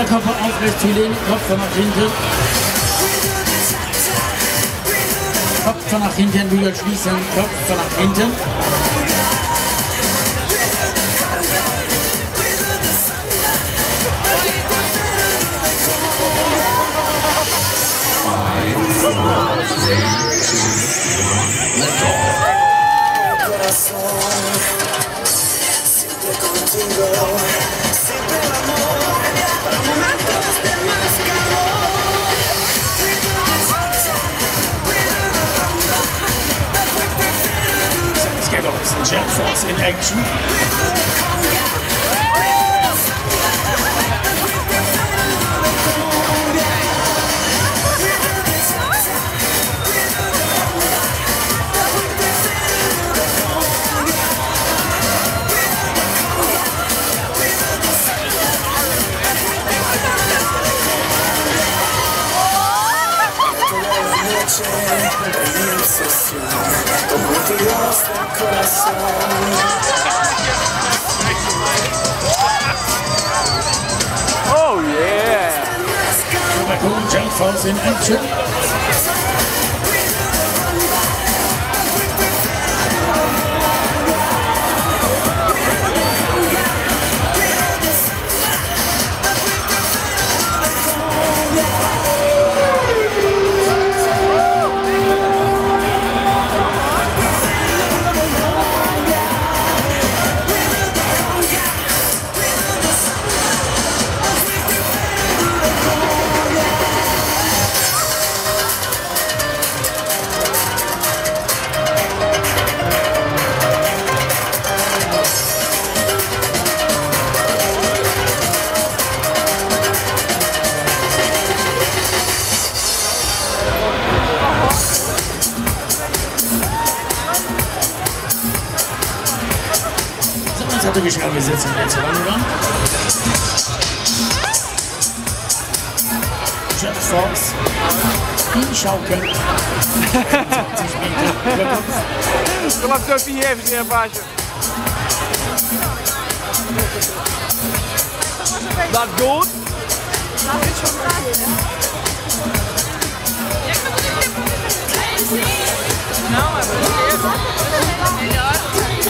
Oberkörper aufrecht zu legen, Kopf nach hinten. Kopf nach hinten, Bügel schließen, Kopf nach hinten. Jet Force in action. Oh yeah! Jet Force in action. Jetzt hat er geschrieben, wir setzen jetzt ran. Jet Force. Inschaukeln. 20 Meter. Kom op, Sophie, even zien, baasje. Dat goed? Nou, hebben we het